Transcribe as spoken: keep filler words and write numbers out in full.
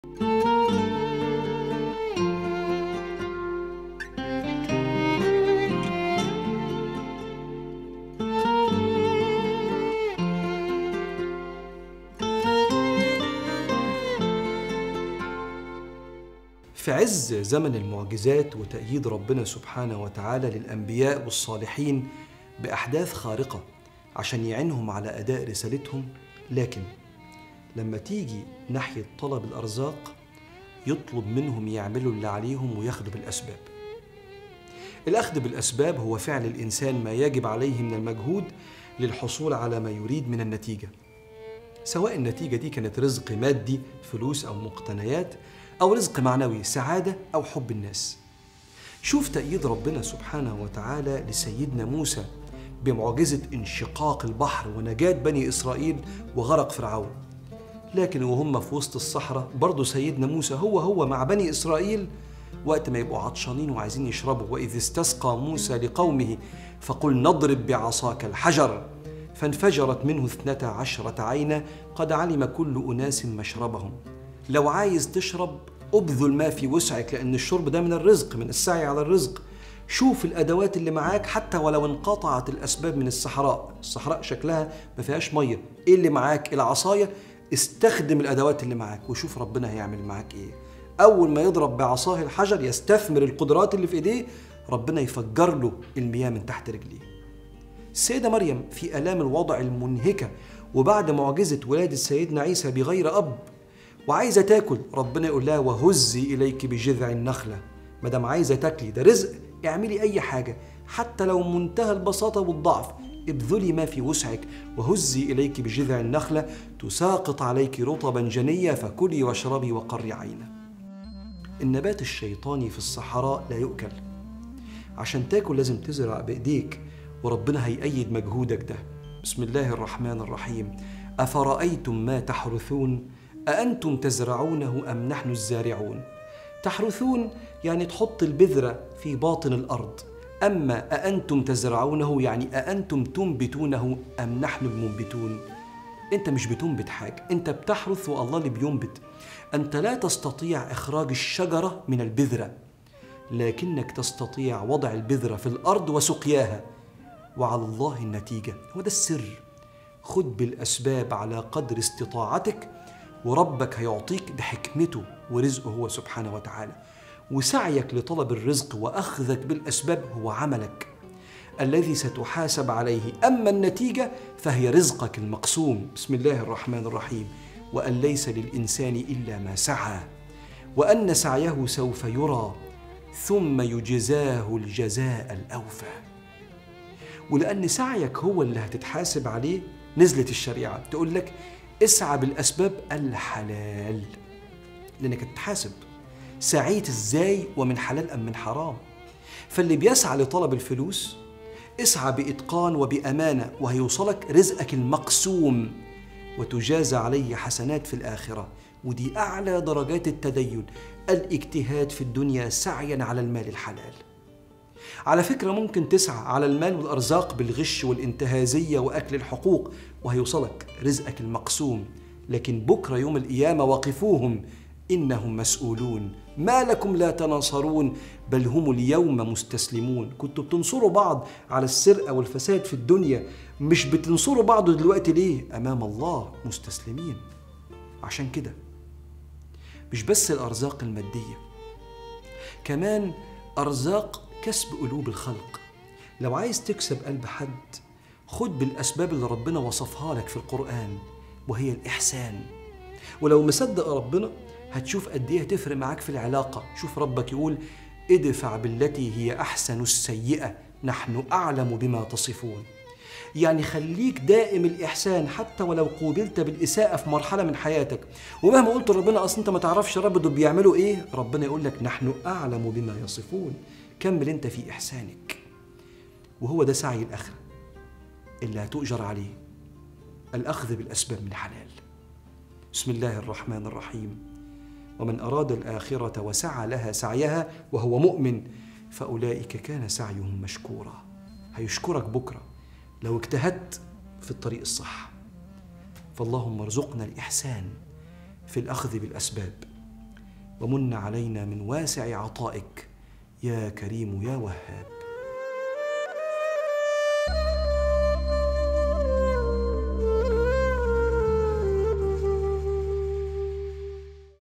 في عز زمن المعجزات وتأييد ربنا سبحانه وتعالى للأنبياء والصالحين بأحداث خارقة عشان يعينهم على أداء رسالتهم، لكن لما تيجي ناحية طلب الأرزاق يطلب منهم يعملوا اللي عليهم وياخدوا بالأسباب. الأخذ بالأسباب هو فعل الإنسان ما يجب عليه من المجهود للحصول على ما يريد من النتيجة، سواء النتيجة دي كانت رزق مادي، فلوس أو مقتنيات، أو رزق معنوي، سعادة أو حب الناس. شوف تأييد ربنا سبحانه وتعالى لسيدنا موسى بمعجزة انشقاق البحر ونجاة بني إسرائيل وغرق فرعون. لكن وهم في وسط الصحراء برضو سيدنا موسى هو هو مع بني إسرائيل وقت ما يبقوا عطشانين وعايزين يشربوا. وإذ استسقى موسى لقومه فقل نضرب بعصاك الحجر فانفجرت منه اثنتا عشرة عينا قد علم كل أناس مشربهم. لو عايز تشرب أبذل ما في وسعك، لأن الشرب ده من الرزق، من السعي على الرزق. شوف الأدوات اللي معاك حتى ولو انقطعت الأسباب من الصحراء، الصحراء شكلها ما فيهاش مية، إيه اللي معاك؟ العصاية. استخدم الأدوات اللي معاك وشوف ربنا هيعمل معاك إيه. أول ما يضرب بعصاه الحجر يستثمر القدرات اللي في إيديه، ربنا يفجر له المياه من تحت رجليه. السيدة مريم في آلام الوضع المنهكة وبعد معجزة ولادة سيدنا عيسى بغير أب وعايزة تاكل، ربنا يقول لها وهزي إليك بجذع النخلة. مادام عايزة تاكلي، ده رزق، اعملي أي حاجة حتى لو منتهى البساطة والضعف، ابذلي ما في وسعك. وهزي إليك بجذع النخلة تساقط عليك رطبا جنيا فكلي واشربي وقري عينا. النبات الشيطاني في الصحراء لا يؤكل، عشان تاكل لازم تزرع بإيديك وربنا هيأيد مجهودك ده. بسم الله الرحمن الرحيم. أفرأيتم ما تحرثون أأنتم تزرعونه أم نحن الزارعون؟ تحرثون يعني تحط البذرة في باطن الأرض، أما أأنتم تزرعونه يعني أأنتم تنبتونه أم نحن المنبتون؟ أنت مش بتنبت حاجة، أنت بتحرث والله اللي بينبت. أنت لا تستطيع إخراج الشجرة من البذرة، لكنك تستطيع وضع البذرة في الأرض وسقياها، وعلى الله النتيجة. وده السر. خد بالأسباب على قدر استطاعتك، وربك هيعطيك بحكمته ورزقه هو سبحانه وتعالى. وسعيك لطلب الرزق وأخذك بالأسباب هو عملك الذي ستحاسب عليه، أما النتيجة فهي رزقك المقسوم. بسم الله الرحمن الرحيم. وأن ليس للإنسان إلا ما سعى وأن سعيه سوف يرى ثم يجزاه الجزاء الأوفى. ولأن سعيك هو اللي هتتحاسب عليه نزلت الشريعة تقول لك اسعى بالأسباب الحلال، لأنك هتتحاسب سعيت ازاي ومن حلال أم من حرام. فاللي بيسعى لطلب الفلوس اسعى بإتقان وبأمانة وهيوصلك رزقك المقسوم وتجازى عليه حسنات في الآخرة. ودي أعلى درجات التدين، الاجتهاد في الدنيا سعيا على المال الحلال. على فكرة ممكن تسعى على المال والأرزاق بالغش والانتهازية وأكل الحقوق وهيوصلك رزقك المقسوم، لكن بكرة يوم القيامة وقفوهم إنهم مسؤولون ما لكم لا تناصرون بل هم اليوم مستسلمون. كنتوا بتنصروا بعض على السرقة والفساد في الدنيا، مش بتنصروا بعض دلوقتي ليه؟ أمام الله مستسلمين. عشان كده مش بس الأرزاق المادية، كمان أرزاق كسب قلوب الخلق. لو عايز تكسب قلب حد خد بالأسباب اللي ربنا وصفها لك في القرآن، وهي الإحسان. ولو مصدق ربنا هتشوف قد ايه هتفرق معاك في العلاقة. شوف ربك يقول ادفع بالتي هي أحسن السيئة نحن أعلم بما تصفون. يعني خليك دائم الإحسان حتى ولو قوبلت بالإساءة في مرحلة من حياتك، ومهما قلت لربنا أصل أنت ما تعرفش رب دول بيعملوا إيه، ربنا يقول لك نحن أعلم بما يصفون. كمل أنت في إحسانك، وهو ده سعي الآخرة اللي هتؤجر عليه، الأخذ بالأسباب من حلال. بسم الله الرحمن الرحيم. ومن أراد الآخرة وسعى لها سعيها وهو مؤمن فأولئك كان سعيهم مشكورا. هيشكرك بكرة لو اجتهدت في الطريق الصح. فاللهم ارزقنا الإحسان في الأخذ بالأسباب ومن علينا من واسع عطائك يا كريم يا وهاب.